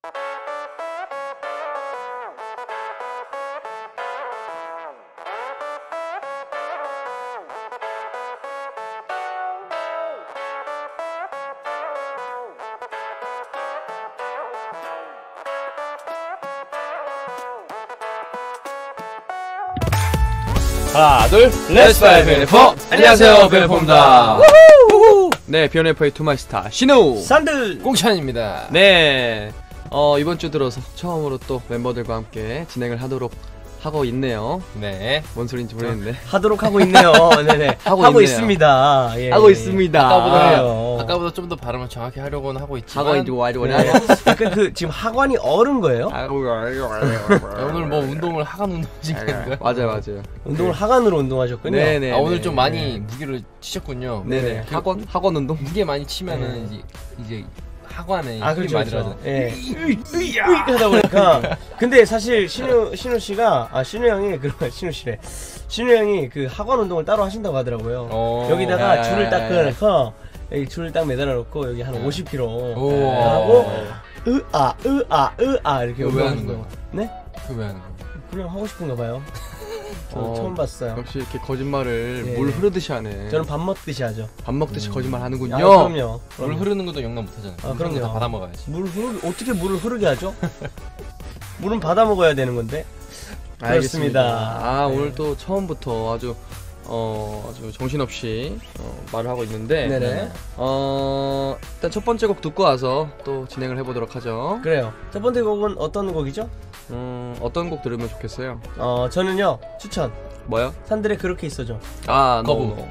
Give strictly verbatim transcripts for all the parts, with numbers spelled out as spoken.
하나 둘 렛츠 파이 비엔에프. 안녕하세요, 비엔에프입니다. 네, 비엔에프의 투마이스타 신우 산들 공찬입니다. 네, 어, 이번 주 들어서 처음으로 또 멤버들과 함께 진행을 하도록 하고 있네요. 네. 뭔 소리인지 모르겠는데 하도록 하고 있네요. 네네. 하고, 하고 있네요. 있습니다. 예. 하고 있습니다. 아까보다, 아, 아까보다 좀 더 발음을 정확히 하려고는 하고 있지만 하고 있고 와이고 네. 약간 그 지금 학원이 어른 거예요? 오늘 뭐 운동을 하간 운동 시간인가요? 맞아요, 맞아요. 운동을 하간으로 운동하셨군요. 네네. 아, 오늘 좀 많이 무기를 치셨군요. 네네. 그 학원 학원 운동. 무게 많이 치면은 네. 이제 이제 학원에 아, 힘이 그렇죠, 많이 그렇죠. 들어가잖아요. 예. 으이 하다 보니까. 근데 사실 신우 신우 씨가 아 신우 형이 그런 신우 씨래. 신우 형이 그 학원 운동을 따로 하신다고 하더라고요. 오. 여기다가 야, 줄을 야, 딱 야, 야. 끊어서 여기 줄을 딱 매달아 놓고 여기 한 오십 킬로그램 오. 하고 으아 으아 으아 이렇게 그거 왜 하는 운동하시는 거야? 거. 네? 그거 왜 하는 거야? 그냥 하고 싶은가 봐요. 저 어, 처음 봤어요. 역시 이렇게 거짓말을 예. 물 흐르듯이 하네. 저는 밥 먹듯이 하죠. 밥 먹듯이 거짓말 하는군요. 아, 그럼요. 물 흐르는 것도 용납 못 하잖아요. 아, 그럼요. 다 받아 먹어야지. 물 흐르 어떻게 물을 흐르게 하죠? 물은 받아 먹어야 되는 건데. 알겠습니다. 그렇습니다. 아, 네. 오늘 또 처음부터 아주 어 아주 정신없이 어, 말을 하고 있는데 네네. 어 일단 첫 번째 곡 듣고 와서 또 진행을 해보도록 하죠. 그래요. 첫 번째 곡은 어떤 곡이죠? 음 어떤 곡 들으면 좋겠어요? 어 저는요 추천. 뭐요? 산들에 그렇게 있어줘. 아 거부. 노, 노.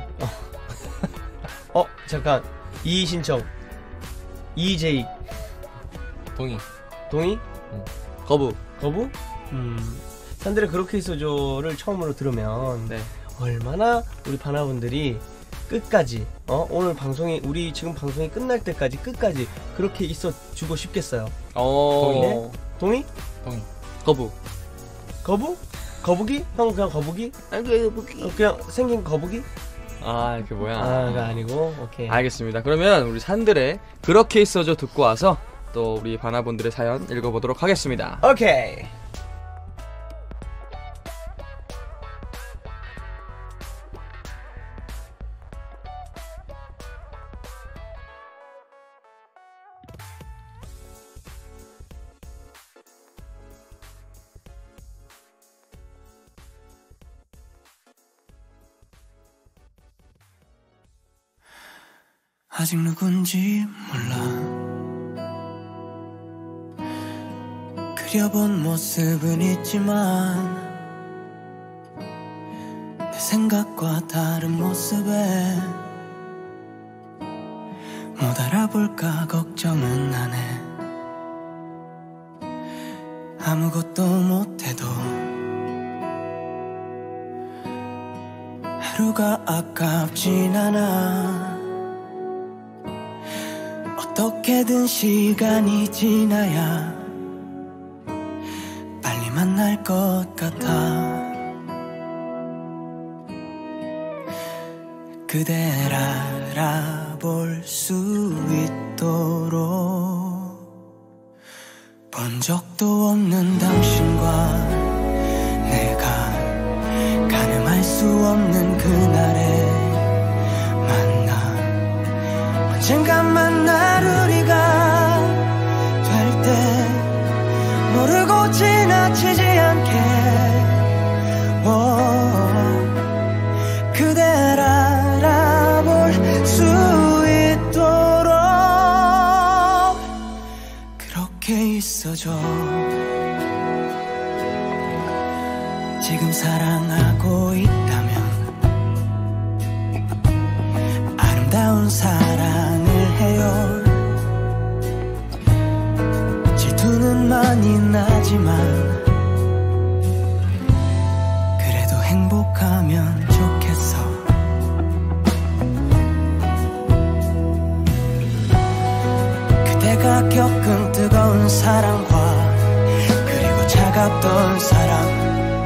어 잠깐 이 신청. 이제이 동의. 동의? 거부. 거부? 음. 산들에 그렇게 있어줘를 처음으로 들으면 네. 얼마나 우리 바나분들이 끝까지 어 오늘 방송이 우리 지금 방송이 끝날 때까지 끝까지 그렇게 있어주고 싶겠어요. 어 동의? 동의. 거부. 거부? 거북이? 형 그냥 거북이? 어, 그냥 생긴 거북이? 아 이게 뭐야? 아, 그거 아니고 오케이. 알겠습니다. 그러면 우리 산들의 그렇게 있어줘 듣고 와서 또 우리 바나분들의 사연 읽어보도록 하겠습니다. 오케이. 아직 누군지 몰라. 그려본 모습은 있지만 내 생각과 다른 모습에 못 알아볼까 걱정은 안 해. 아무것도 못해도 하루가 아깝진 않아. 어떻게든 시간이 지나야 빨리 만날 것 같아. 그댈 알아볼 수 있도록 본 적도 없는 당신과 내가 가늠할 수 없는 그날의 만남. 언젠가 만날 우리가 될 때 모르고 지나치지 않게 오, 그댈 알아볼 수 있도록 그렇게 있어줘. 지금 사랑하고 있다면 아름다운 사랑을 해요. 질투는 많이 나지만 그래도 행복하면 좋겠어. 그대가 겪은 뜨거운 사랑과 그리고 차갑던 사랑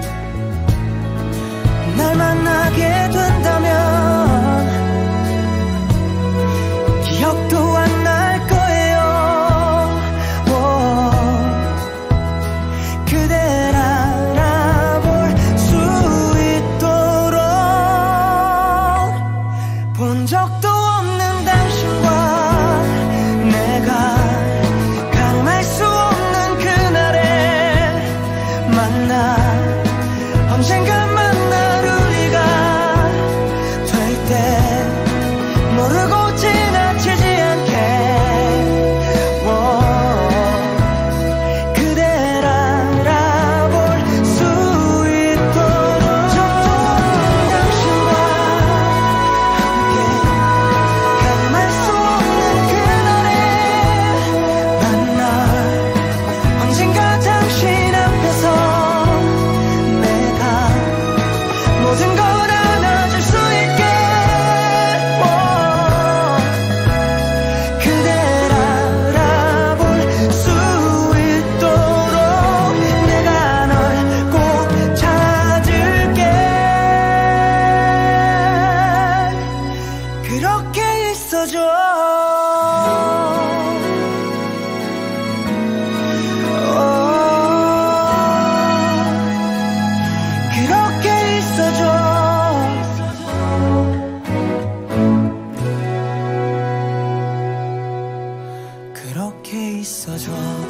날 만나게 된다면 기억도 안 날 거예요. 오, 있어줘.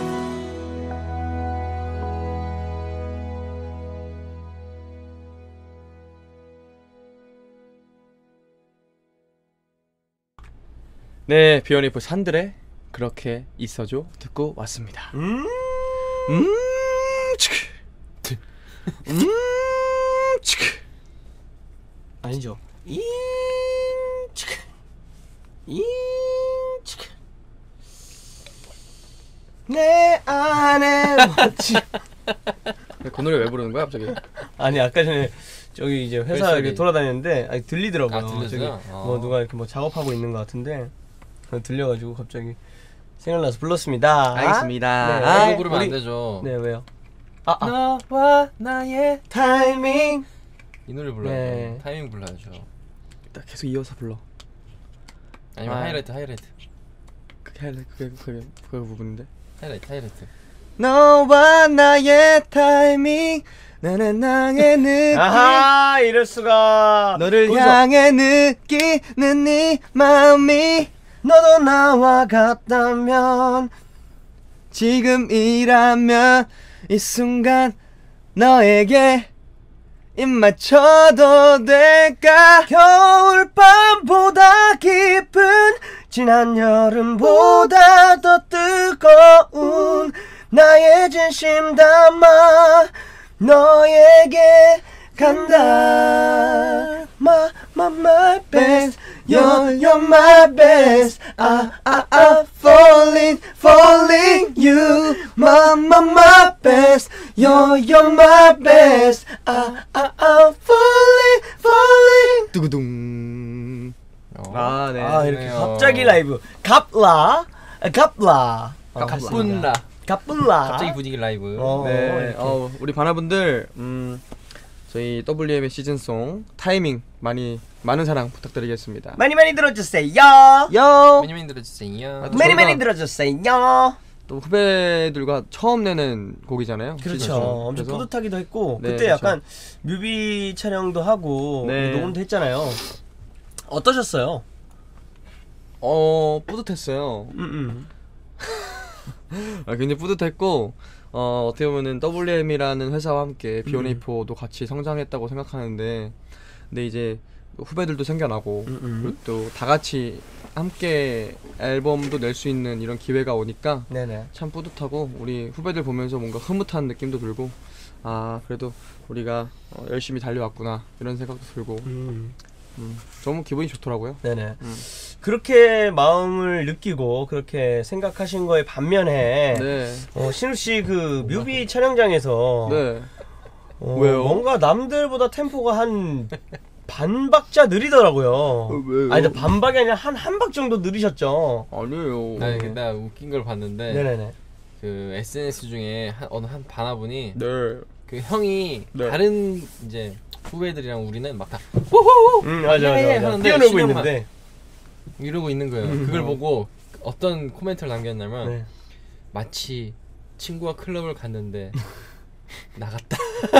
네, 비오니프 산들의 그렇게 있어줘 듣고 왔습니다. 음, 음, 치크. 음, 치크. 아니죠. 인 치크, 인 치크. 내 안에 멋지. 그 노래 왜 부르는 거야 갑자기? 아니 아까 전에 저기 이제 회사 벨소리. 이렇게 돌아다녔는데 아니 들리더라고요. 아, 들렸어요? 저기 어. 뭐 누가 이렇게 뭐 작업하고 있는 것 같은데 들려가지고 갑자기 생각나서 불렀습니다. 알겠습니다. 네. 아, 이거 부르면 안 우리- 되죠. 네 왜요? 아, 아. 너와 나의 타이밍. 이 노래 불러야죠. 네. 타이밍 불러야죠. 나 계속 이어서 불러. 아니면 아. 하이라이트 하이라이트 그게 할래? 그게 그게 그 부분인데. 하이라이트 하이라이트. 너와 나의 타이밍, 나는 나의 느낌. 아하 이럴 수가. 너를 거기서 향해 느끼는 네 마음이 너도 나와 같다면 지금이라면 이 순간 너에게 입 맞춰도 될까? 겨울밤보다 깊은 지난 여름보다 더 뜨거운 나의 진심 담아 너에게 간다. My, my, my best, you're, you're my best. I, I, I falling, falling you. My, my, my best, you're, you're my best. I, I, I falling, falling. 두구둥. 어. 아, 네. 아 이렇게 그러네요. 갑자기 라이브 갑라 아, 갑라 아, 가뿐라. 갑분라 갑자기 분위기 라이브. 어. 네, 이렇게. 어, 우리 바나분들, 음, 저희 더블유엠의 시즌송 타이밍 많이 많은 사랑 부탁드리겠습니다. 많이 많이 들어주세요. 요. 매니맨 들어주세요. 아, 또 많이 저희가- 많이 들어주세요. 또 후배들과 처음 내는 곡이잖아요. 그렇죠. 시즌송. 엄청 그래서 뿌듯하기도 했고 네, 그때 그렇죠. 약간 뮤비 촬영도 하고 네. 녹음도 했잖아요. 어떠셨어요? 어 뿌듯했어요. 음, 아, 굉장히 뿌듯했고 어, 어떻게 보면은 더블유엠이라는 회사와 함께 음. 비오네이포도 같이 성장했다고 생각하는데, 근데 이제 후배들도 생겨나고 음, 음. 그리고 또 다 같이 함께 앨범도 낼 수 있는 이런 기회가 오니까 네네. 참 뿌듯하고, 우리 후배들 보면서 뭔가 흐뭇한 느낌도 들고, 아 그래도 우리가 어, 열심히 달려왔구나 이런 생각도 들고, 음. 음, 너무 기분이 좋더라고요. 네네. 음. 그렇게 마음을 느끼고 그렇게 생각하신 거에 반면에 네. 어, 신우 씨 그 뮤비 촬영장에서 네. 어, 왜요? 뭔가 남들보다 템포가 한 반 박자 느리더라고요. 어, 왜요? 아니 반 박이 아니라 한 한 박 정도 느리셨죠. 아니에요. 나 나 웃긴 걸 봤는데 네네네. 그 에스엔에스 중에 한 어느 한 바나분이 네. 그 형이 네. 다른 이제 후배들이랑 우리는 막 다 음 맞아 맞아. 예, 맞아. 하는데 뛰어놀고 신형만- 있는데. 이러고 있는 거예요. 음. 그걸 보고 어떤 코멘트를 남겼냐면 네. 마치 친구가 클럽을 갔는데 나갔다.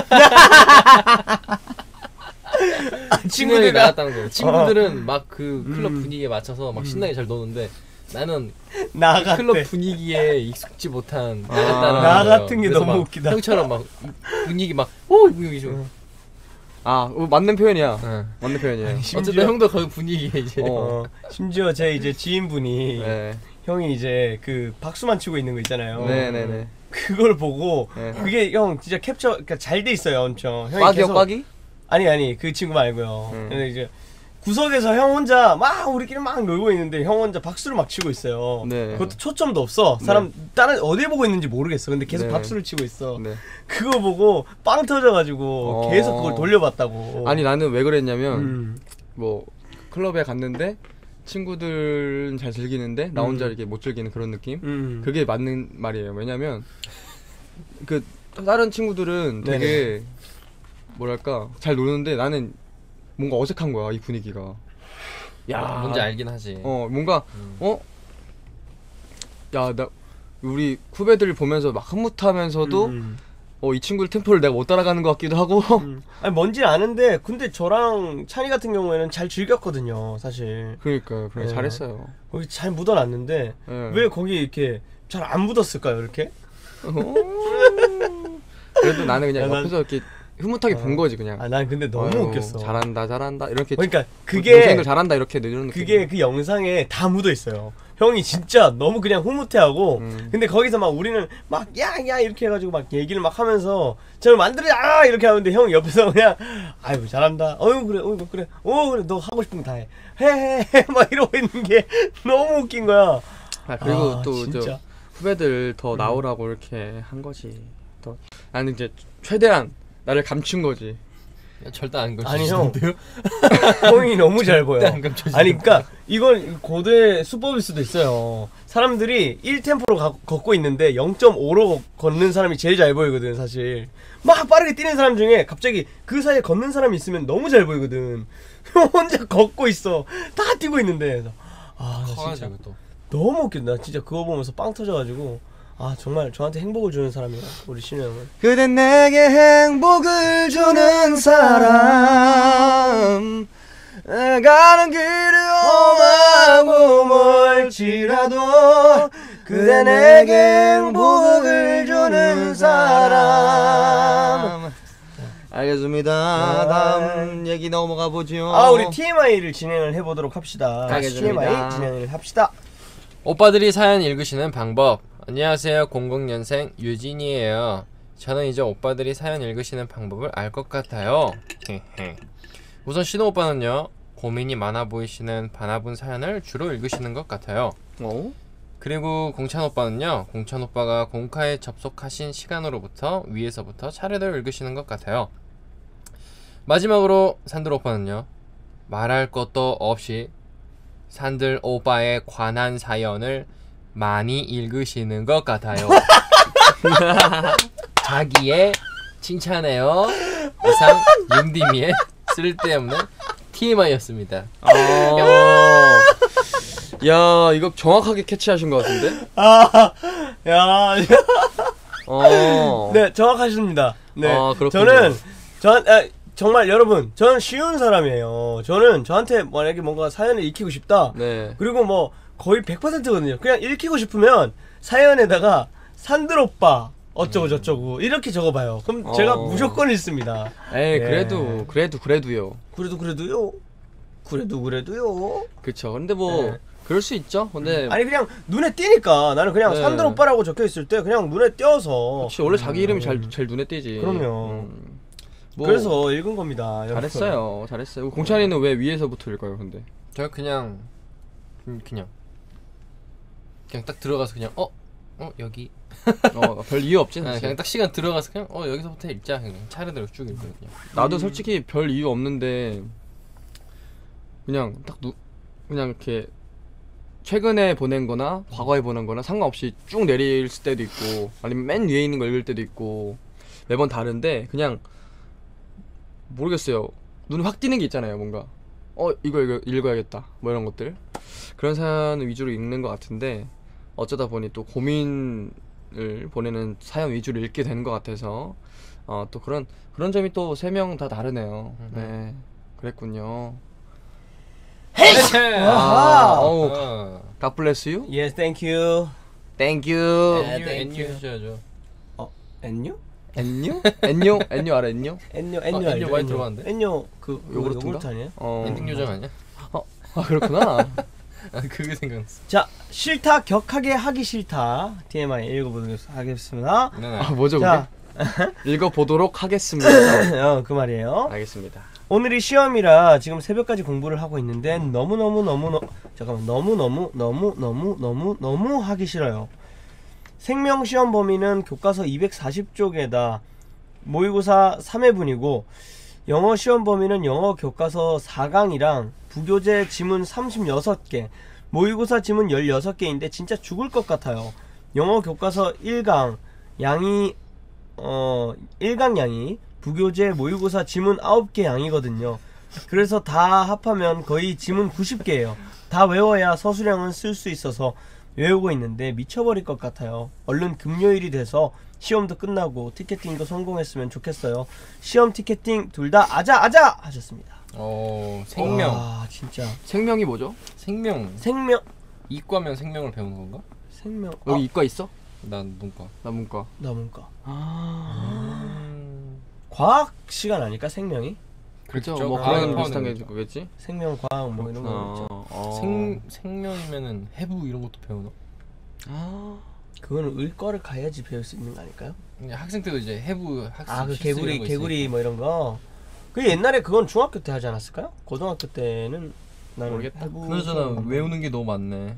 친구들이 나갔다는 거예요. 친구들은 막 그 클럽 음. 분위기에 맞춰서 막 신나게 잘 노는데 나는 나갔대. 클럽 분위기에 익숙지 못한 아, 나갔다는 나 거예요. 같은 게 그래서 너무 막 웃기다. 형처럼 막 분위기 막오 분위기 좀. 응. 아 어, 맞는 표현이야. 응. 맞는 표현이에요. 심지어- 어쨌든 형도 거기 분위기에 이제 어. 어, 심지어 제 이제 지인분이 네. 형이 이제 그 박수만 치고 있는 거 있잖아요. 네네네. 그걸 보고 네. 그게 형 진짜 캡처 그러니까 잘 돼 있어요, 엄청. 형이 꽉이요, 계속- 꽉이? 아니 아니 그 친구 말고요. 음. 근데 이제 구석에서 형 혼자 막 우리끼리 막 놀고 있는데 형 혼자 박수를 막 치고 있어요. 네. 그것도 초점도 없어. 사람 다른 어디 보고 있는지 모르겠어. 근데 계속 네. 박수를 치고 있어. 네. 그거 보고 빵 터져가지고 어. 계속 그걸 돌려봤다고. 아니 나는 왜 그랬냐면 음. 뭐 클럽에 갔는데 친구들은 잘 즐기는데 나 혼자 음. 이렇게 못 즐기는 그런 느낌? 음. 그게 맞는 말이에요. 왜냐면 그 다른 친구들은 되게 뭐랄까 잘 노는데 나는 뭔가 어색한 거야, 이 분위기가. 야, 뭔지 알긴 하지. 어 뭔가 음. 어? 야, 나 우리 후배들 보면서 막 흐뭇하면서도 음. 어, 이 친구들 템포를 내가 못 따라가는 것 같기도 하고. 음. 아니 뭔지 아는데 근데 저랑 찬이 같은 경우에는 잘 즐겼거든요, 사실. 그러니까 그래 네. 잘했어요. 거기 잘 묻어놨는데 예. 왜 거기 이렇게 잘 안 묻었을까요 이렇게? 그래도 나는 그냥 야, 난- 옆에서 이렇게 흐뭇하게 어. 본 거지 그냥. 아 난 근데 너무 아유, 웃겼어. 잘한다 잘한다 이렇게. 그러니까 그게 그게 동생들 잘한다 이렇게 이런 느낌. 그게 그 영상에 다 묻어 있어요. 형이 진짜 너무 그냥 흐뭇해하고 음. 근데 거기서 막 우리는 막 야야 이렇게 해가지고 막 얘기를 막 하면서 저를 만들자 이렇게 하는데 형 옆에서 그냥 아이고 잘한다 어이구 그래 어이구 그래 어 그래 너 하고 싶은 거 다 해 해해 막 이러고 있는 게 너무 웃긴 거야. 아, 그리고 아, 또 저 진짜. 후배들 더 음. 나오라고 이렇게 한 거지. 더 나는 이제 최대한 나를 감춘 거지. 야, 절대 안 아니, 형. 감춰지는데요? 형이 너무 잘 보여. 절대 안 감춰지는데. 아니 그러니까 이건 고대 수법일 수도 있어요. 사람들이 일 템포로 가, 걷고 있는데 영 점 오로 걷는 사람이 제일 잘 보이거든 사실. 막 빠르게 뛰는 사람 중에 갑자기 그 사이에 걷는 사람이 있으면 너무 잘 보이거든. 형 혼자 걷고 있어. 다 뛰고 있는데. 그래서 아 나 진짜 커가지고 또. 너무 웃긴다. 나 진짜 그거 보면서 빵 터져가지고 아 정말 저한테 행복을 주는 사람이야 우리 신우 형은. 그댄 내게 행복을 주는 사람. 가는 길이 험하고 멀지라도 그대 내게 행복을 주는 사람. 알겠습니다. 다음 얘기 넘어가 보죠. 아 우리 티엠아이를 진행을 해보도록 합시다. 알겠습니다. 티엠아이 진행을 합시다. 오빠들이 사연 읽으시는 방법. 안녕하세요. 공공년생 유진이에요. 저는 이제 오빠들이 사연 읽으시는 방법을 알 것 같아요. 우선 신호 오빠는요, 고민이 많아 보이시는 바나분 사연을 주로 읽으시는 것 같아요. 어? 그리고 공찬 오빠는요, 공찬 오빠가 공카에 접속하신 시간으로부터 위에서부터 차례대로 읽으시는 것 같아요. 마지막으로 산들 오빠는요, 말할 것도 없이 산들 오빠에 관한 사연을 많이 읽으시는 것 같아요. 자기의 칭찬해요. 이상 윤디미의 쓸데없는 티엠아이였습니다. 아, 야 이거 정확하게 캐치하신 것 같은데? 아, 야, 어. 네 정확하십니다. 네, 아, 그렇군요. 저는 전 아, 정말 여러분, 저는 쉬운 사람이에요. 저는 저한테 만약에 뭔가 사연을 익히고 싶다. 네. 그리고 뭐 거의 백 퍼센트거든요. 그냥 읽히고 싶으면 사연에다가 산들 오빠 어쩌고 저쩌고 이렇게 적어봐요. 그럼 어. 제가 무조건 읽습니다. 에이 네. 그래도 그래도 그래도요. 그래도 그래도요. 그래도 그래도요. 그쵸. 근데 뭐 네. 그럴 수 있죠. 근데 아니 그냥 눈에 띄니까 나는 그냥 네. 산들 오빠라고 적혀 있을 때 그냥 눈에 띄어서. 혹시 원래 자기 이름이 잘 제일 눈에 띄지. 그럼요. 음. 뭐 그래서 읽은 겁니다. 여러분. 잘했어요. 잘했어요. 공찬이는 왜 위에서부터 읽어요, 근데? 저 그냥 음, 그냥 그냥 딱 들어가서 그냥 어? 어 여기 어, 별 이유 없지 아, 사실. 그냥 딱 시간 들어가서 그냥 어 여기서부터 읽자 그냥 차례대로 쭉 읽거든요. 나도 솔직히 별 이유 없는데 그냥 딱 누, 그냥 이렇게 최근에 보낸 거나 과거에 보낸 거나 상관없이 쭉 내릴 때도 있고 아니면 맨 위에 있는 거 읽을 때도 있고 매번 다른데 그냥 모르겠어요. 눈에 확 띄는 게 있잖아요. 뭔가 어 이거 이거 읽어야겠다 뭐 이런 것들 그런 사연 위주로 읽는 것 같은데 어쩌다 보니 또 고민을 보내는 사연 위주로 읽게 되는 것 같아서 어 또 그런 그런 점이 또 세 명 다 다르네요. 네, 그랬군요. 아하. 어우, 어. God bless you. Yes, thank you. Thank you. 엔유 thank 엔유 you. 해줘야죠. 어, 엔뇨? 엔뇨? 엔뇨? 엔뇨 알아? 엔뇨? 엔뇨, 어, 엔뇨 엔뇨 알죠? 많이 엔뇨. 들어봤는데? 엔뇨 그 요구르트인가? 요구르트 아니에요? 어. 엔딩 요정 아니야? 아 그렇구나. 아 그게 생각났어. 자, 싫다 격하게 하기 싫다. 티엠아이 읽어보도록 하겠습니다. 네, 네. 아 뭐죠 자, 그게? 읽어보도록 하겠습니다. 어, 그 말이에요. 알겠습니다. 오늘이 시험이라 지금 새벽까지 공부를 하고 있는데 너무너무 너무너무 잠깐만 너무너무 너무너무 너무 너무 하기 싫어요. 생명 시험 범위는 교과서 이백사십 쪽에다 모의고사 삼 회분이고 영어 시험 범위는 영어 교과서 사 강이랑 부교재 지문 삼십육 개, 모의고사 지문 십육 개인데 진짜 죽을 것 같아요. 영어 교과서 일 강 양이 어 일 강 양이 부교재 모의고사 지문 아홉 개 양이거든요. 그래서 다 합하면 거의 지문 구십 개예요. 다 외워야 서술형은 쓸 수 있어서 외우고 있는데 미쳐버릴 것 같아요. 얼른 금요일이 돼서 시험도 끝나고 티켓팅도 성공했으면 좋겠어요. 시험 티켓팅 둘 다 아자 아자 하셨습니다. 어 생명 아 진짜 생명이 뭐죠? 생명 생명 이과면 생명을 배우는 건가? 생명. 여기 아, 이과 있어? 난 문과. 나 문과. 나 문과. 아. 음... 과학 시간 아닐까 생명이? 그렇죠. 그렇죠. 뭐 과학에 그런 포함되는 비슷한 게 거죠. 거겠지. 생명 과학 뭐 이런 거 있죠. 어, 어. 생 생명이면은 해부 이런 것도 배우나? 아. 그거는 의과를 가야지 배울 수 있는 거 아닐까요? 그냥 학생 때도 이제 해부 학습. 아 그 실습 이런 개구리 거 개구리 있으니까. 뭐 이런 거. 그 옛날에 그건 중학교 때 하지 않았을까요? 고등학교 때는 나는 모르겠다. 해부 그나저나 시험 외우는 게 너무 많네.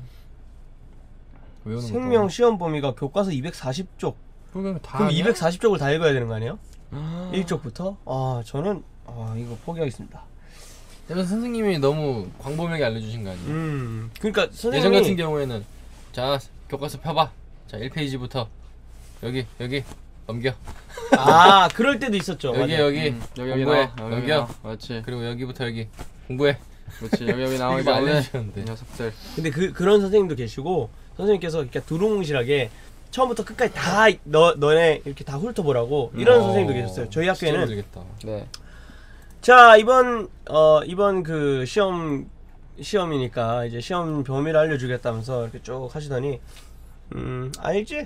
외우는 생명 것도. 시험 범위가 교과서 이백사십 쪽. 그러니까 다 그럼 아니야? 이백사십 쪽을 다 읽어야 되는 거 아니에요? 아. 일 쪽부터? 아 저는 아 이거 포기하겠습니다. 예전 선생님이 너무 광범위하게 알려주신 거 아니에요? 음 그러니까 선생님이 예전 같은 경우에는 자 교과서 펴봐. 자 일 페이지부터 여기 여기 넘겨. 아 그럴 때도 있었죠. 여기 맞아요. 여기 음, 여기 여기 공부해. 나와. 여기, 여기 넘겨. 나와. 그렇지. 그리고 여기부터 여기 공부해. 그렇지. 여기 여기 나와. 이거 이제 오늘 알려주셨는데. 이 녀석들. 근데 그 그런 선생님도 계시고 선생님께서 이렇게 두루뭉실하게 처음부터 끝까지 다 너 너네 이렇게 다 훑어보라고 이런 어, 선생님도 계셨어요. 저희 진짜 학교에는 힘들겠다. 네. 자 이번 어 이번 그 시험 시험이니까 이제 시험 범위를 알려주겠다면서 이렇게 쭉 하시더니 음 알지?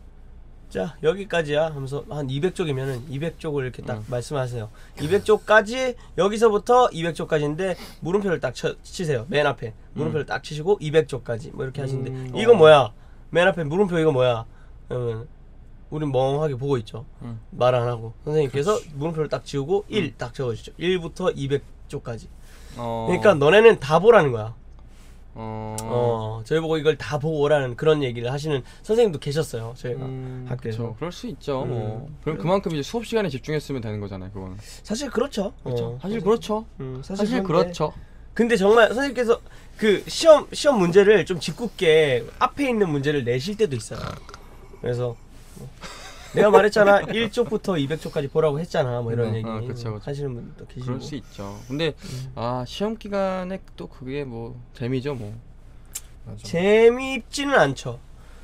자 여기까지야 하면서 한 이백 쪽이면은 이백 쪽을 이렇게 딱 음. 말씀하세요. 이백 쪽까지 여기서부터 이백 쪽까지인데 물음표를 딱 쳐, 치세요. 맨 앞에 물음표를 딱 치시고 이백 쪽까지 뭐 이렇게 하시는데 음, 이거 어. 뭐야? 맨 앞에 물음표 이거 뭐야? 그러면 우린 멍하게 보고 있죠. 음. 말 안 하고 선생님께서 물음표를 딱 지우고 일 딱 적어주죠. 일부터 이백 쪽까지. 어. 그러니까 너네는 다 보라는 거야. 어. 어, 저희 보고 이걸 다 보고 오라는 그런 얘기를 하시는 선생님도 계셨어요. 저희가 음, 학교에서. 그렇죠. 그럴 수 있죠. 뭐. 음. 그럼 그만큼 이제 수업 시간에 집중했으면 되는 거잖아요. 그건. 사실 그렇죠. 그렇죠. 어, 사실 그렇죠. 음, 사실, 사실 그런데 그렇죠. 근데 정말 선생님께서 그 시험 시험 문제를 좀 짓궂게 앞에 있는 문제를 내실 때도 있어요. 그래서 뭐 내가 말했잖아. 일 쪽부터 이백 쪽까지 보라고 했잖아. 뭐 이런 네, 얘기 어, 그쵸, 그쵸. 하시는 분도 계시고. 그럴 수 있죠. 근데 아 시험 기간에 또 그게 뭐 재미죠 뭐. 맞아. 재미있지는 않죠.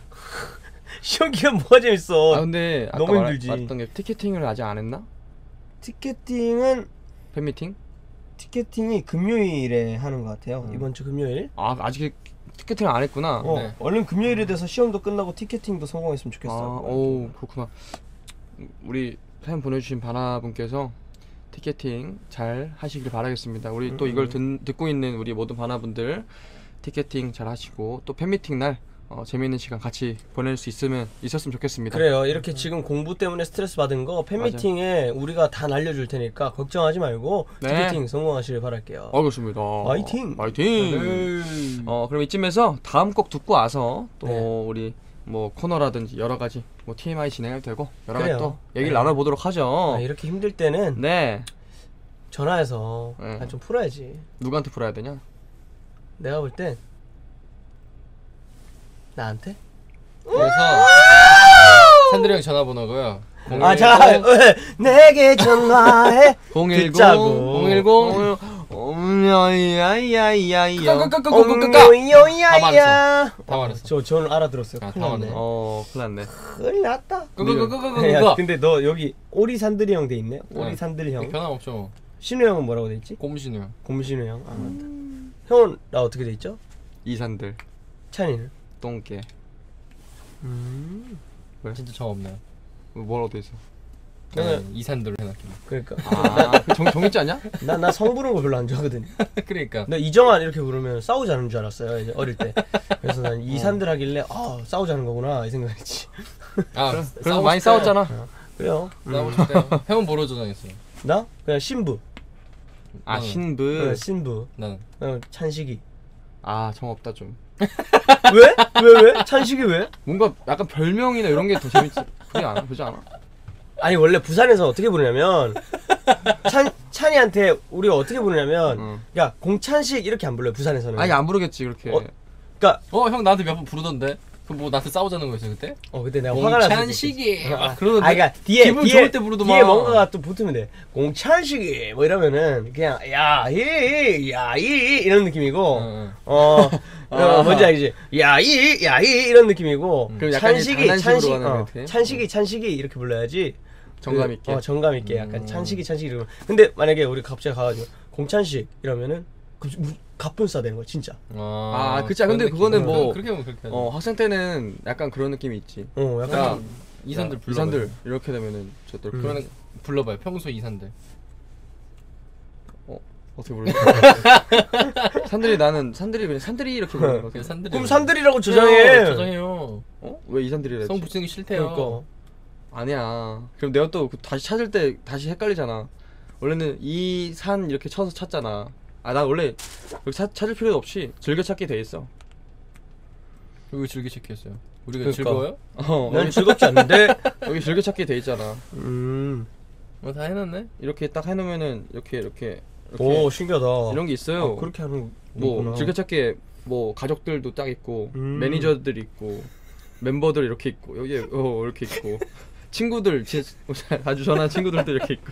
시험 기간 뭐가 재밌어. 아 근데 아까 너무 말, 힘들지. 말했던 게 티켓팅을 아직 안 했나? 티켓팅은 팬미팅? 티켓팅이 금요일에 하는 것 같아요. 음. 이번 주 금요일. 아 아직 티켓팅 안 했구나. 어, 네. 얼른 금요일이 돼서 시험도 끝나고 티켓팅도 성공했으면 아, 좋겠어. 오 그렇구나. 우리 사연 보내주신 바나분께서 티켓팅 잘 하시길 바라겠습니다. 우리 또 음, 이걸 음. 듣, 듣고 있는 우리 모든 바나분들 티켓팅 잘 하시고 또 팬미팅 날 어, 재미있는 시간 같이 보낼 수 있으면 있었으면 좋겠습니다. 그래요. 이렇게 지금 공부 때문에 스트레스 받은 거 팬미팅에 우리가 다 날려줄 테니까 걱정하지 말고 네. 티켓팅 성공하시길 바랄게요. 어 그렇습니다. 화이팅! 화이팅! 네. 어 그럼 이쯤에서 다음 곡 듣고 와서 또 네. 우리 뭐 코너라든지 여러 가지 뭐 티엠아이 진행해도 되고 여러 가지 그래요. 또 얘기를 네. 나눠보도록 하죠. 아, 이렇게 힘들 때는 네. 전화해서 네. 아, 좀 풀어야지. 누구한테 풀어야 되냐? 내가 볼 땐 나한테? 그래서 산드리 형 전화번호고요. 아, 자, 내게 전화해. 공일공 듣자고. 공일공 엄야야야야야 엉요요야야. 다 말했어. 저 저는 알아들었어요. 아, 큰일 다 났네. 말했어. 어 큰일 났네. 큰일 났다. 그거그거그거 야, 그거. 근데 너 여기 오리 산들이 형 돼 있네. 오리 네. 산들이 형. 변함없죠. 신우 형은 뭐라고 돼 있지? 꼼신우 형. 곰신우 형. 아 맞다. 형은 나 어떻게 돼 있죠? 이산들 찬이는? 똥개 음. 진짜 정 없나요? 뭐라고 돼 있어? 나는- 네, 이산도를 해놨긴. 그러니까 아, 그 정, 정했지 않냐? 나 나 성 부르는 거 별로 안 좋아하거든. 그러니까. 나 이정환 이렇게 부르면 싸우자는 줄 알았어요. 이제 어릴 때. 그래서 난 이산들 하길래 아 싸우자는 거구나 이 생각했지. 아 그래서 싸우고 많이 싶대요. 싸웠잖아. 그래요. 싸우고 음. 싶대요. 형은 뭐로 저장했어요? 나 그냥 신부. 아 응. 신부. 어, 신부. 나는. 어, 찬식이. 아 정없다 좀. 왜? 왜 왜? 찬식이 왜? 뭔가 약간 별명이나 이런 게 더 재밌지. 그지 않아? 그지 않아? 아니 원래 부산에서 어떻게 부르냐면 찬 찬이한테 우리가 어떻게 부르냐면 응. 야 공찬식 이렇게 안 불러요 부산에서는. 아니 안 부르겠지 그렇게. 어? 그러니까 어 형 나한테 몇 번 부르던데. 그 뭐 나한테 싸우자는 거였어 그때? 어 그때 내가 화가 나서 공찬식이 그랬지. 막 그러는데. 아 그러니까 뒤에 기분 뒤에, 좋을 때 부르더만. 뒤에 뭔가가 또 붙으면 돼. 공찬식이 뭐 이러면은 그냥 야이 야이 이런 느낌이고 응, 응. 어, 아. 어 뭔지 알지? 야이 야이 이런 느낌이고 그럼 약간 찬식이 장난식으로 찬식 가는 어, 것 같아. 찬식이 찬식이 이렇게 불러야지. 정감 그, 있게. 어 정감 있게 약간 음. 찬식이 찬식이 이러면 근데 만약에 우리 갑자기 가가지고 공찬식 이러면은 그, 갑분싸 되는 거야 진짜. 아, 그치. 근데 그거는 뭐 그렇게 하면 그렇게 하죠. 어 학생 때는 약간 그런 느낌이 있지. 어 약간 야, 이산들 불러봐요. 이산들 이렇게 되면은 저또 음. 그러면 불러봐요. 평소 이산들. 어 어떻게 부르는 산들이 나는 산들이 그냥 산들이 이렇게 부르는 거. 그냥 산들이. 그럼 산들이라고 저장해. 저장해요. 어? 왜 이산들이래? 성 붙이는 게 싫대요. 그러니까. 아니야. 그럼 내가 또 다시 찾을 때 다시 헷갈리잖아. 원래는 이 산 이렇게 쳐서 찾잖아. 아, 나 원래 여기 차, 찾을 필요도 없이 즐겨찾기 돼 있어. 여기 즐겨찾기였어요. 우리가 그러니까. 즐거워요? 어, 난 여기, 즐겁지 않는데. 여기 즐겨찾기 돼 있잖아. 음. 어, 다 해놨네. 이렇게 딱 해놓으면은 이렇게 이렇게 이렇게 오 신기하다. 이런 게 있어요. 아, 그렇게 하는 뭐 거구나. 즐겨찾기에 뭐 가족들도 딱 있고 음. 매니저들 있고 멤버들 이렇게 있고 여기 어 이렇게 있고 친구들 제, 아주 전한 친구들도 이렇게 있고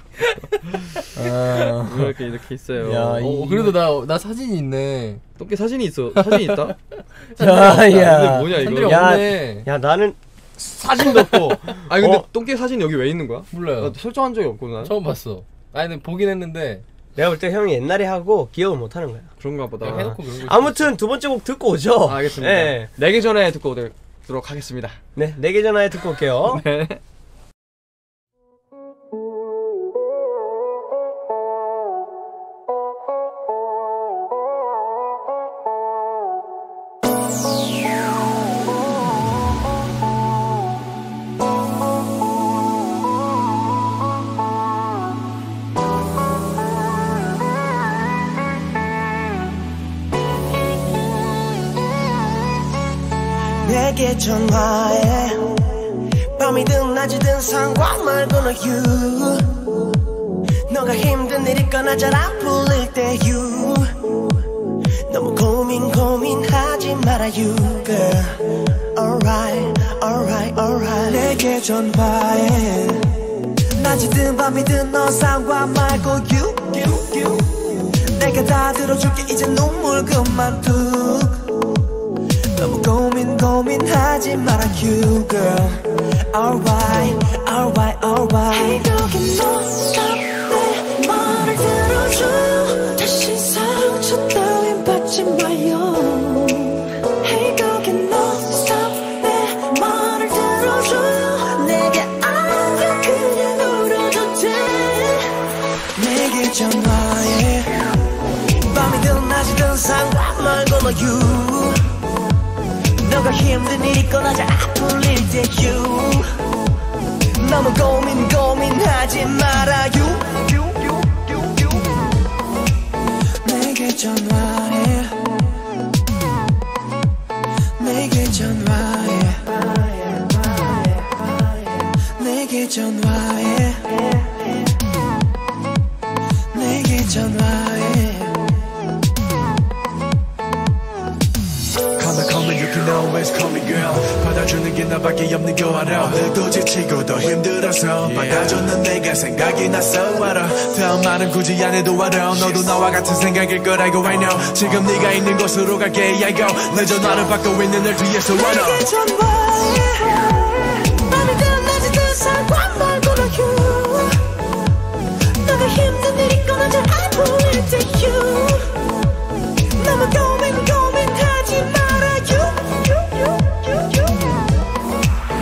아. 이렇게 이렇게 있어요. 야, 어, 이- 그래도 나, 나 사진이 있네. 똥개 사진이 있어. 사진이 있다. 야, 근데 야. 뭐냐 산들이 이거? 야, 없네. 야 나는 사진도 없고. 아 근데 어? 똥개 사진 여기 왜 있는 거야? 몰라요. 나 설정한 적이 없고 난. 처음 봤어. 아니 근데 보긴 했는데 내가 볼 때 형이 옛날에 하고 기억을 못 하는 거야. 그런가 보다. 그냥 해놓고 그런 거. 아무튼 두 번째 곡 듣고 오죠. 아, 알겠습니다. 네. 내기 전에 듣고 오도록 하겠습니다. 네, 네 개 전화에 듣고 올게요. 네. 내게 전화해 밤이든 낮이든 상관말 걸어 you 너가 힘든 일 있거나 잘 안 풀릴 때 you 너무 고민 고민하지 마라 you girl alright alright alright 내게 전화해 낮이든 밤이든 너 상관 말고 you you you 내가 다 들어줄게 이제 눈물 그만 뚝 너무 고민 고민하지 마라 you girl alright alright alright Hey 거기 너 stop 내 말을 들어줘 다시 상처 따윈 받지 마요 Hey 거기 너 stop 내 말을 들어줘 내게 안겨 그냥 울어도 돼 내게 전화해 밤이든 낮이든 상관말 걸어 you 너가 힘든 일 있거나 잘 안 풀릴 때 you 너무 고민 고민하지 말아 you, you, you, you, you. 내게 전화해 내게 전화해 내게 전화해 내게 전화해 Call me, call me, you can always call me girl 받아주는 게 나밖에 없는 거 알아 또 지치고 더 힘들어서 받아줬는 내가 생각이 났어 알아 다음 말은 굳이 안 해도 알아 너도 나와 같은 생각일 걸 알고 I know 지금 네가 있는 곳으로 갈게 I go 내 전화를 받고 있는 널 뒤에서 알아 내게 전화해 밤이든 낮이든 상관말 걸어 you 너가 힘든 일 있거나 잘 안 풀릴 때 you 너무 고민 고민하지 마라 you, you, you, you, you.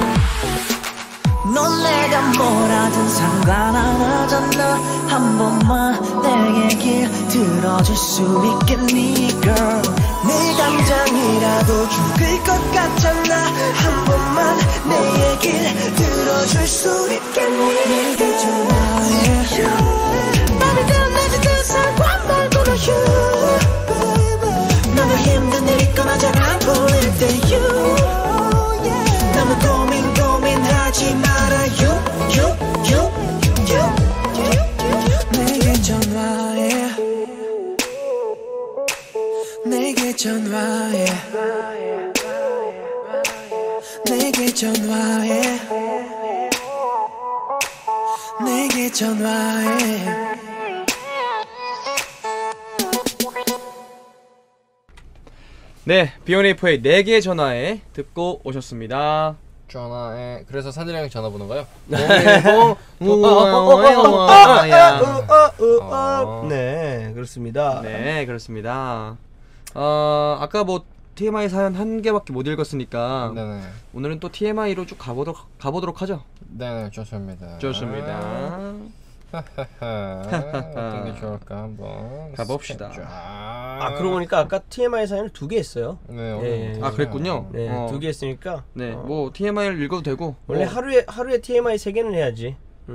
넌 내가 뭐라든 상관 안 하잖아 한 번만 내 얘길 들어줄 수 있겠니 girl 네 감정이라도 죽을 것 같잖아 한 번만 내 얘길 들어줄 수 있겠니 내게 전화해 밤이든 낮이든 상관말 걸어 you 너무 힘든 일 있거나 잘 안 풀릴 때 you 너무 고민 고민하지 마라 you you you you 내게 전화해 내게 전화해 내게 전화해 내게 전화해 네, 비욘에이프의 네 개 전화에 듣고 오셨습니다. 전화해. 그래서 산들이랑 전화 번호가요? 야. 우업. 네, 그렇습니다. 네, 그렇습니다. 어, 아까 뭐 티엠아이 사연 한 개밖에 못 읽었으니까 네네. 오늘은 또 티엠아이로 쭉 가보도록 가보도록 하죠. 네네, 좋습니다. 좋습니다. 어떤 게 좋을까 한번 가봅시다. 스캔 쫙. 아, 그러고 보니까 아까 티엠아이 사연을 두 개 했어요. 네, 예, 예. 아, 그랬군요. 네, 어. 두 개 했으니까 네, 어. 뭐 티엠아이를 읽어도 되고 원래 뭐, 하루에 하루에 티엠아이 세 개는 해야지. 음.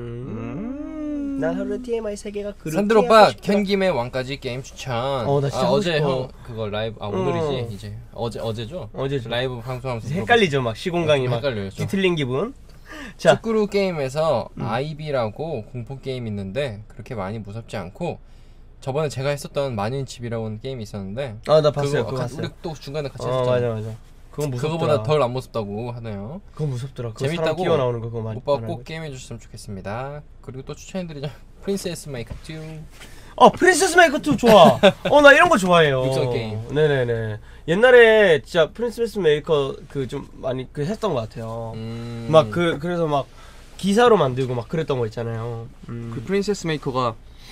음... 난 하루에 티엠아이 세 개가 그렇게 산들 오빠 하고 싶다. 캔김의 왕까지 게임 추천. 어, 나 진짜 아, 하고 어제 싶어. 형 그거 라이브 아 오늘이지 어. 이제 어제 어제죠? 어제죠. 라이브 방송하면서 헷갈리죠, 막 시공간이 막 헷갈려요. 좀. 뒤틀린 기분. 자, 축구루 게임에서 음. 아이비라고 공포 게임 있는데 그렇게 많이 무섭지 않고 저번에 제가 했었던 마녀의 집이라는 게임이 있었는데 아, 나 봤어요. 그거 그거 가- 봤어요. 우리 또 중간에 같이 어, 했었잖아. 맞아, 맞아. 그건 무섭더라. 그거보다 덜 안 무섭다고 하네요. 그거 무섭더라. 그거 재밌다고 사람 끼어 나오는 거 그거 많이. 오빠 꼭 게임해 주셨으면 좋겠습니다. 그리고 또 추천해드리자 프린세스 메이커 투. 어, 프린세스 메이커2 좋아. 어, 나 이런 거 좋아해요. 육성 게임. 네네네. 옛날에 진짜 프린세스 메이커 그 좀 많이 그 했던 것 같아요. 음... 막 그 그래서 막 기사로 만들고 막 그랬던 거 있잖아요. 음. 그 프린세스 메이커가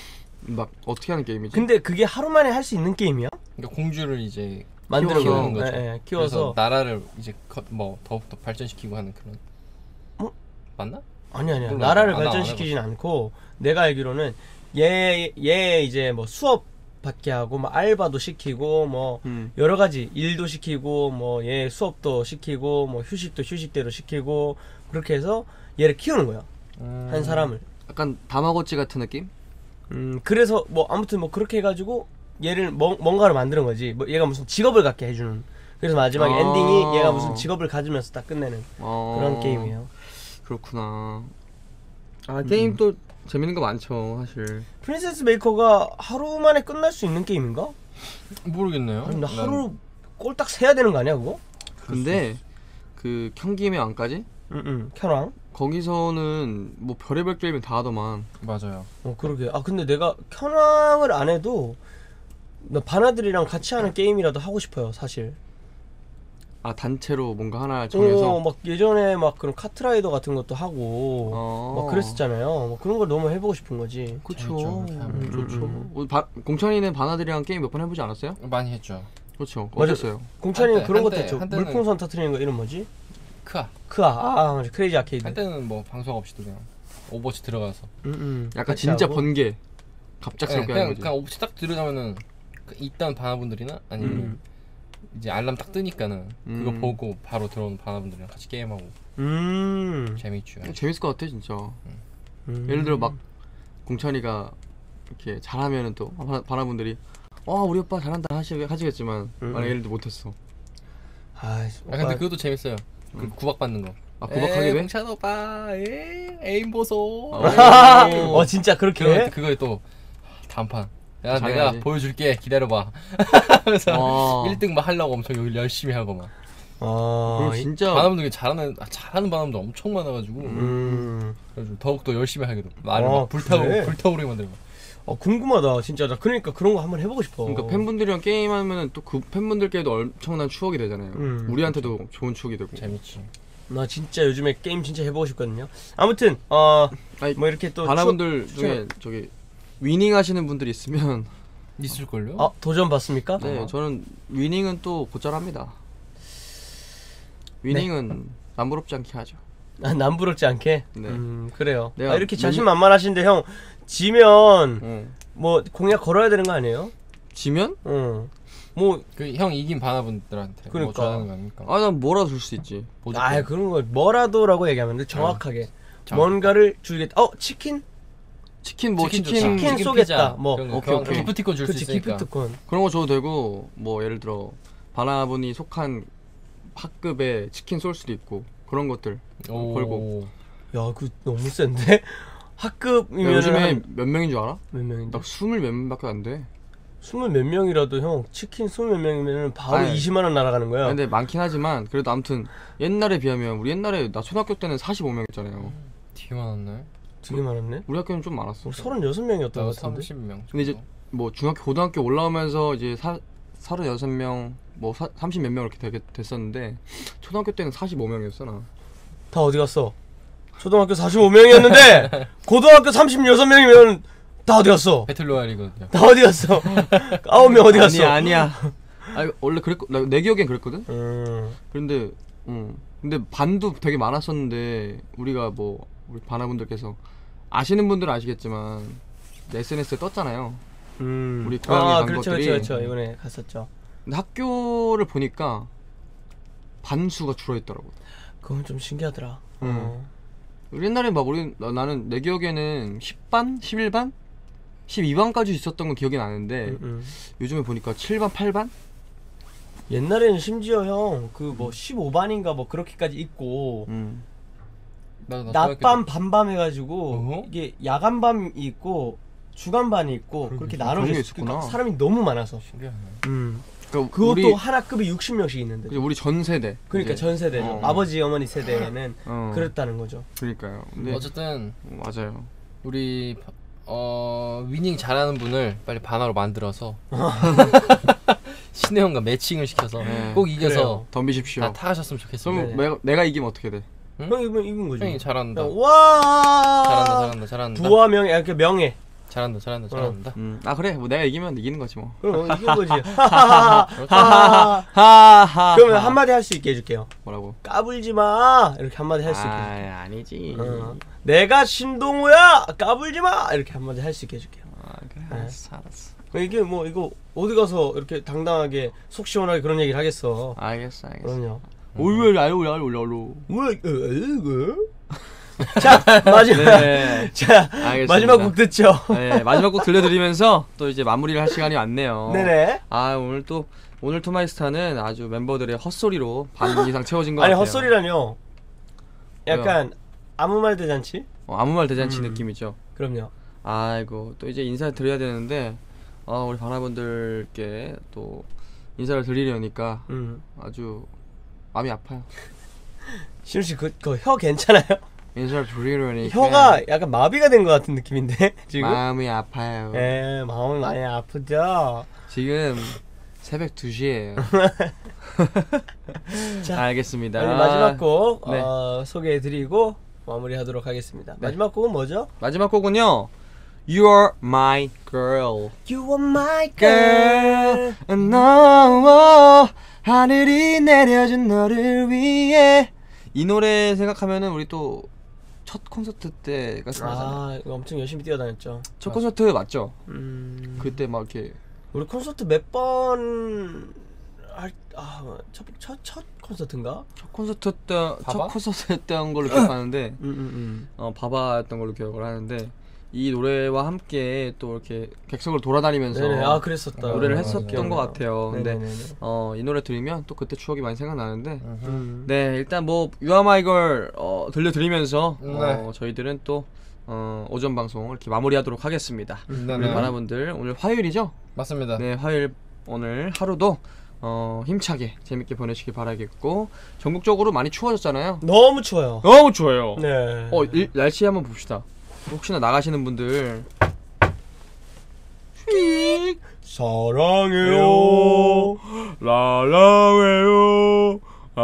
막 어떻게 하는 게임이지? 근데 그게 하루 만에 할 수 있는 게임이야? 그러니까 공주를 이제 만들어서 키우는 거죠. 예, 예, 그래서 키워서 나라를 이제 거- 뭐 더욱더 발전시키고 하는 그런. 어? 맞나? 아니 아니야. 몰라. 나라를 아, 나안 발전시키진 않고 내가 알기로는 얘 얘 이제 뭐 수업 받게 하고 뭐 알바도 시키고 뭐 음. 여러 가지 일도 시키고 뭐 얘 수업도 시키고 뭐 휴식도 휴식대로 시키고 그렇게 해서 얘를 키우는 거야. 음... 한 사람을. 약간 다마고치 같은 느낌? 음 그래서 뭐 아무튼 뭐 그렇게 해가지고 얘를 뭐, 뭔가를 만드는 거지. 뭐 얘가 무슨 직업을 갖게 해주는. 그래서 마지막에 아. 엔딩이 얘가 무슨 직업을 가지면서 딱 끝내는 어... 그런 게임이에요. 그렇구나. 아 게임 또 재밌는 거 많죠 사실. 프린세스 메이커가 하루 만에 끝날 수 있는 게임인가? 모르겠네요. 아니 나 난- 하루 꼴딱 세야 되는 거 아니야 그거? 근데 그 경기의 왕까지 응응 켜랑. 거기서는 뭐 별의별 게임을 다 하더만. 맞아요. 어 그러게. 아 근데 내가 켜랑을 안 해도 나 바나들이랑 같이 하는 게임이라도 하고 싶어요 사실. 아 단체로 뭔가 하나 정해서. 어, 막 예전에 막 그런 카트라이더 같은 것도 하고 어. 막 그랬었잖아요. 뭐 그런 걸 너무 해보고 싶은 거지. 그렇죠. 재밌죠, 그렇게 하면. 음, 좋죠. 음, 어, 바, 공찬이는 바나들이랑 게임 몇 번 해보지 않았어요? 많이 했죠. 그렇죠. 맞아. 어땠어요? 공찬이는 한때, 그런 것도 한때, 했죠. 한때는- 물풍선 터트리는 거 이름 뭐지? 크아. 크아. 아 맞아. 크레이지 아케이드. 한때는 뭐 방송 없이도 그냥 오버워치 들어가서. 응응. 약간 진짜 번개. 갑작스럽게 네, 하는 그냥 거지. 그냥 오버워치 딱 들어가면은 그 있던 바나분들이나 아니면 음. 이제 알람 딱 뜨니까는 그거 음. 보고 바로 들어오는 바나분들이랑 같이 게임하고 음. 재밌죠. 재밌을 것 같아 진짜. 음. 예를 들어 막 공찬이가 이렇게 잘하면은 또 바나, 바나분들이 와 우리 오빠 잘한다 하시, 하시겠지만 음. 만약 예를 들어 못했어. 아이씨. 아 근데 그것도 재밌어요. 그 구박 받는 거. 아 구박하게 돼? 공찬 오빠, 에이, 에임 보소. 어 진짜 그렇게 그거 해? 그거에 또 단판. 야 잘해야지. 내가 보여줄게 기다려봐. 그래서 와. 일 등 막 하려고 엄청 여기 열심히 하고 막. 아. 그럼 진짜 바나분들 잘하는 아, 잘하는 바나분들 엄청 많아가지고 음. 그래서 더욱 더 열심히 하게 돼. 나를 아, 막 불타오 그래? 불타오르게 만들고. 어 궁금하다 진짜. 나 그러니까 그런 거 한번 해보고 싶어. 그러니까 팬분들이랑 게임하면은 또 그 팬분들께도 엄청난 추억이 되잖아요. 음, 우리한테도 좋은 추억이 되고. 재밌지. 나 진짜 요즘에 게임 진짜 해보고 싶거든요. 아무튼 어 아니, 뭐 이렇게 또 바나분들 추- 중에 저기 위닝 하시는 분들이 있으면 있을걸요? 어 도전 받습니까? 네 저는 위닝은 또 곧잘합니다. 위닝은 남부럽지 않게 하죠. 아, 남부럽지 않게. 네. 음 그래요. 내가 아, 이렇게 몇 자신만만하신데 형 지면 어. 뭐 공약 걸어야 되는 거 아니에요? 지면? 어. 뭐 그 형 이긴 바나분들한테 뭐 그러니까. 줘야 하는 거 아닙니까? 아 난 뭐라도 줄 수 있지. 보조 아 게임. 그런 거 뭐라도라고 얘기하면 돼. 정확하게 정확하게. 뭔가를 주겠다. 어 치킨? 치킨 뭐 치킨 치킨, 좋다. 치킨 쏘겠다. 피자, 뭐. 그런 거. 오케이, 오케이. 기프티콘 줄 수 그치 있으니까. 기프트콘. 그런 거 줘도 되고 뭐 예를 들어 바나분이 속한 학급에 치킨 쏠 수도 있고 그런 것들 오. 걸고. 야 그 너무 센데? 학급이면 야, 요즘에 몇 명인 줄 알아? 몇 명인데? 나 스물 몇 명밖에 안 돼. 스물 몇 명이라도 형 치킨 스물 몇 명이면 바로 아니, 이십만 원 날아가는 거야. 근데 많긴 하지만 그래도 아무튼 옛날에 비하면 우리 옛날에 나 초등학교 때는 사십오 명이었잖아요. 되게 많았네. 되게 많았네. 우리 학교는 좀 많았어. 서른여섯 명이었던 나 것 같은데. 삼십 명. 근데 이제 뭐 중학교 고등학교 올라오면서 이제 사, 서른여섯 명 뭐 삼십 몇 명 이렇게 되게 됐었는데 초등학교 때는 사십오 명이었어 나. 다 어디 갔어? 초등학교 사십오 명이었는데 고등학교 삼십육 명이면 다 어디 갔어? 배틀로얄이거든요. 다 어디 갔어? 아홉 명 어디 갔어? 아니야 아니야. 아 원래 그랬고 나, 내 기억엔 그랬거든. 음. 그런데 음 근데 반도 되게 많았었는데 우리가 뭐 우리 바나분들께서 아시는 분들은 아시겠지만 에스엔에스에 떴잖아요. 음. 우리 고양이 아 간 그렇죠 것들이. 그렇죠 그렇죠 이번에 갔었죠. 근데 학교를 보니까 반수가 줄어있더라고. 그건 좀 신기하더라. 음. 어. 우리 옛날에 막 우리 나, 나는 내 기억에는 십 반, 십일 반, 십이 반까지 있었던 건 기억이 나는데 음, 음. 요즘에 보니까 칠 반, 팔 반? 옛날에는 심지어 형 그 뭐 십오 반인가 뭐 그렇게까지 있고 음. 나도 낮밤 반밤 해가지고 어허? 이게 야간밤이 있고 주간반이 있고 그렇게 그런 나눠져 게 있어. 있었구나. 그러니까 사람이 너무 많아서. 신기하네. 음. 그러니까 그것도 우리, 하나 급이 육십 명씩 있는데. 그죠, 우리 전 세대. 그러니까 이제. 전 세대죠. 어. 아버지 어머니 세대에는 어. 그랬다는 거죠. 그러니까요. 근데 어쨌든 어, 맞아요. 우리 어 위닝 잘하는 분을 빨리 반화로 만들어서 신혜원과 매칭을 시켜서 네. 꼭 이겨서 그래요. 덤비십시오. 다 타가셨으면 좋겠습니다. 그럼 내가, 내가 이기면 어떻게 돼? 응? 형이 이건 이긴 거죠. 형이 잘한다. 그냥 와. 잘한다, 잘한다, 잘한다. 부와 명예, 아, 그 명예. 잘한다, 잘한다, 잘한다. 음. 아 그래. 뭐 내가 이기면 이기는 거지 뭐. 그럼 이긴 거지. 하하하. 하하하. 하하. 그러면 한마디 할 수 있게 해줄게요. 뭐라고? 까불지 마. 이렇게 한마디 할 수 있게. 해줄게요. 아 아니지. 어. 내가 신동우야. 까불지 마. 이렇게 한마디 할 수 있게 해줄게요. 아 그래. 알았어, 알았어. 이게 뭐 이거 어디 가서 이렇게 당당하게 속 시원하게 그런 얘기를 하겠어. 알겠어, 알겠어. 그럼요. 올올 알올 알올 알올. 뭐야 이거? 자 마지막 네. 자 알겠습니다. 마지막 곡 듣죠. 네, 마지막 곡 들려드리면서 또 이제 마무리를 할 시간이 왔네요. 네네. 아 오늘 또 오늘 투마이스타는 아주 멤버들의 헛소리로 반 이상 채워진 것 아니 같아요. 헛소리라뇨. 약간 아무 말 대잔치? 어, 아무 말 대잔치 음. 느낌이죠. 그럼요. 아이고 또 이제 인사 드려야 되는데 어, 우리 바나분들께 또 인사를 드리려니까 음. 아주 마음이 아파요. 신우 씨그 혀 괜찮아요? 인사를 드리려니까 혀가 약간 마비가 된 것 같은 느낌인데 지금? 마음이 아파요. 에 마음이 많이 아프죠. 지금 새벽 두 시예요. 자, 알겠습니다. 빨리 마지막 곡 네. 어, 소개해드리고 마무리하도록 하겠습니다. 네. 마지막 곡은 뭐죠? 마지막 곡은요. You're my girl. You are my girl. 너 하늘이 내려준 너를 위해. 이 노래 생각하면은 우리 또 첫 콘서트 때가 생각나잖아요. 아 이거 엄청 열심히 뛰어다녔죠. 첫 콘서트 맞죠? 음... 그때 막 이렇게 우리 콘서트 몇 번 할... 아... 첫, 첫, 첫 콘서트인가? 첫 콘서트 때 첫 바바? 콘서트 때한 걸로 기억하는데 음, 음, 어 바바였던 걸로 기억을 하는데 이 노래와 함께 또 이렇게 객석을 돌아다니면서 네네. 아 그랬었다. 노래를 어, 했었던 기억나요. 것 같아요. 근데 네네네. 어 이 노래 들으면 또 그때 추억이 많이 생각나는데 음. 네 일단 뭐 You Are My Girl 어, 들려드리면서 네. 어, 저희들은 또 어, 오전 방송 이렇게 마무리하도록 하겠습니다. 네, 우리 네. 바나분들 오늘 화요일이죠? 맞습니다. 네 화요일 오늘 하루도 어, 힘차게 재밌게 보내시길 바라겠고 전국적으로 많이 추워졌잖아요. 너무 추워요. 너무 추워요. 네. 어 일, 날씨 한번 봅시다. 혹시나 나가시는 분들 사랑해요. 사랑해요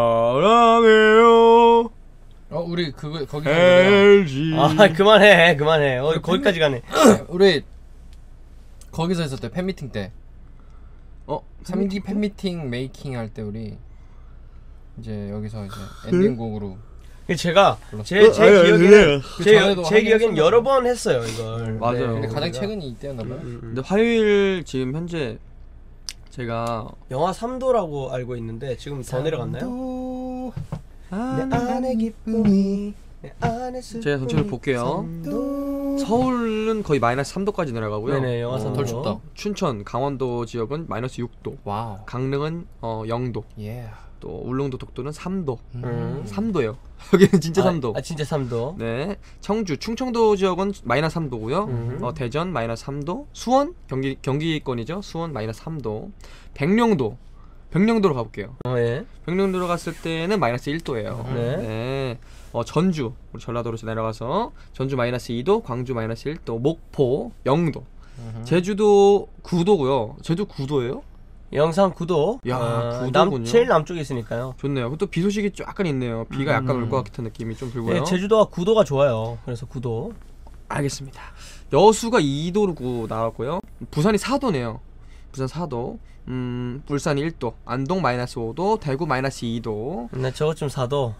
사랑해요 어 우리 그거 거기서 엘지 아 그만해 그만해. 어 거기까지 가네. 우리 거기서 했었대 팬미팅 때 어? 삼 기 팬미팅 메이킹 할 때 우리 이제 여기서 이제 엔딩곡으로 제가 불렀어요. 제, 제 어, 아니, 기억에는 아니에요. 그 제, 전에도 제 하긴 기억엔 했었나 여러 번 했어요 이걸. 맞아요. 근데 가장 우리가. 최근이 이때였나 봐요. 음, 음, 음. 근데 화요일 지금 현재 제가 영하 삼 도라고 알고 있는데 지금 더 내려갔나요? 아, 내 안에 기쁨이 내 안에 슬픔이 제가 전체를 볼게요. 삼도. 서울은 거의 마이너스 삼 도까지 내려가고요. 네네 영하 삼 도. 덜 춥다. 춘천, 강원도 지역은 마이너스 육 도, 와우. 강릉은 어, 영 도, 예. 또 울릉도, 독도는 삼 도. 음. 삼 도예요. 여기는 진짜 아, 삼 도. 아 진짜 삼 도. 네, 청주, 충청도 지역은 마이너스 삼 도고요. 음. 어, 대전 마이너스 삼 도, 수원 경기 경기권이죠. 수원 마이너스 삼 도, 백령도, 백령도로 가볼게요. 어 예. 백령도로 갔을 때는 마이너스 일 도예요. 네. 네. 어, 전주, 우리 전라도로 내려가서 전주 마이너스 이 도, 광주 마이너스 일 도, 목포 영 도, 제주도 구 도고요. 제주 구 도예요? 영상 구 도. 야, 어, 구 남 도군요. 제일 남쪽에 있으니까요. 좋네요. 또 비 소식이 약간 있네요. 비가 약간 음. 올 것 같은 느낌이 좀 들고요. 네, 제주도가 구 도가 좋아요. 그래서 구 도. 알겠습니다. 여수가 이 도로 나왔고요. 부산이 사 도네요. 부산 사 도. 음, 울산이 일 도, 안동 마이너스 오 도, 대구 마이너스 이 도. 네, 저것 좀 사도.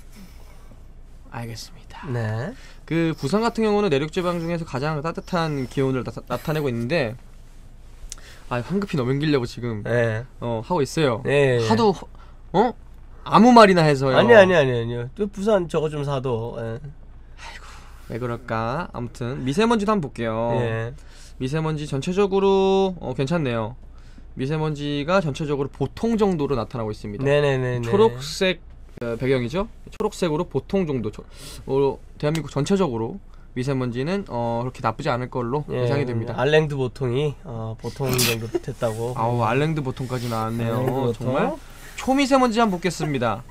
알겠습니다. 네. 그 부산 같은 경우는 내륙 지방 중에서 가장 따뜻한 기온을 나타, 나타내고 있는데, 아 황급히 넘기려고 지금 네. 어 하고 있어요. 네. 하도 어 아무 말이나 해서요. 아니 아니 아니 아니요. 또 부산 저거 좀 사도. 예. 왜 그럴까? 아무튼 미세먼지도 한번 볼게요. 예. 미세먼지 전체적으로 어, 괜찮네요. 미세먼지가 전체적으로 보통 정도로 나타나고 있습니다. 네네네. 초록색 어, 배경이죠. 초록색으로 보통 정도. 초, 어, 대한민국 전체적으로 미세먼지는 어, 그렇게 나쁘지 않을 걸로 예, 예상이 됩니다. 알랭드 보통이 어, 보통 정도 됐다고. 아우 알랭드 보통까지 나왔네요. 알랭드 보통? 정말 초미세먼지 한번 보겠습니다.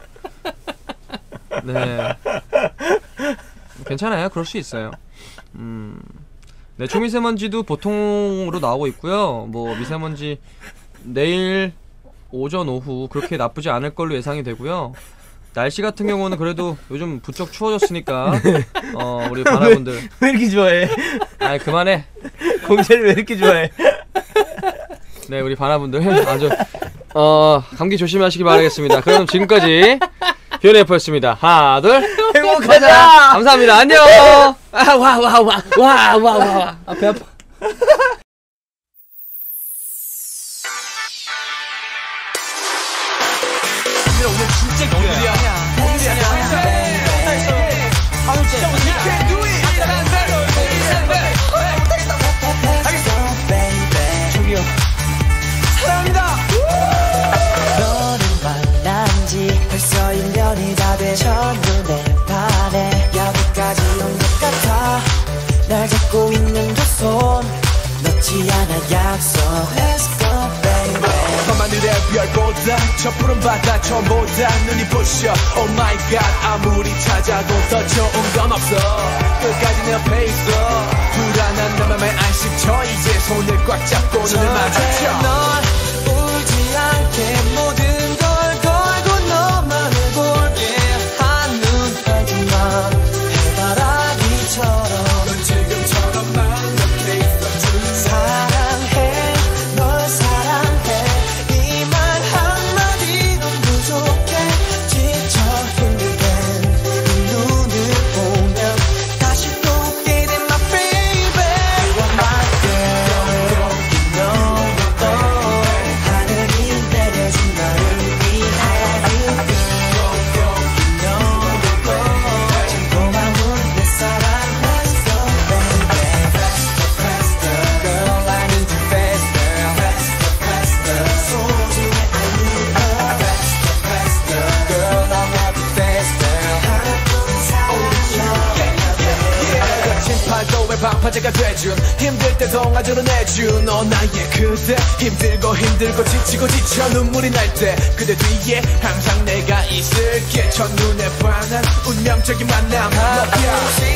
네. 괜찮아요. 그럴 수 있어요. 음. 네, 초미세먼지도 보통으로 나오고 있고요. 뭐 미세먼지 내일 오전 오후 그렇게 나쁘지 않을 걸로 예상이 되고요. 날씨 같은 경우는 그래도 요즘 부쩍 추워졌으니까 어 우리 바나분들 왜 이렇게 좋아해? 아이 그만해. 공세를 왜 이렇게 좋아해? 네, 우리 바나분들 아주 어 감기 조심하시기 바라겠습니다. 그럼 지금까지 비오네프였습니다. 하나 둘 행복하자. 감사합니다. 안녕. 와와와와와와와 아, 배 아파. 오늘 진짜 오늘이야. 오늘이야. 저기요. 사랑합니다. 너를 만난 지 벌써 일 년이 다 돼 첫눈에 반해 여기까지 온 것 같아 날 잡고 있는 두 손 놓지 않아 약속 Let's go baby 밤하늘의 별보다 저 푸른 바다 처음보다 눈이 부셔 Oh my god 아무리 찾아도 더 좋은 건 없어 끝까지 내 옆에 있어 불안한 내 맘에 안식처 이제 손을 꽉 잡고 눈을 마주쳐 넌 울지 않게 모든 걸 걸고 너만을 볼게 한눈 팔지만 해바라기처럼 넌 지금처럼만 옆에 있어줄 사랑해 널 사랑해 이 말 한마디도 부족해 지쳐 힘들게 네 눈을 보면 다시 또 웃게 된 my baby You are my girl You know it all 하늘이 내려준 너를 위해 You girl You know it all 참 고마운 내 사랑 Let's go baby Faster faster girl I need you faster Faster faster 소중해 I need her Faster faster girl I love you faster 하나뿐인 사랑이야 거친 파도의 방파제가 돼준 힘들 때 동아줄을 내준 너 나의 그대 힘들고 힘들고 지치고 지쳐 눈물이 날 때 그대 뒤에 항상 내가 있을게 첫눈에 반한 운명적인 만남 너야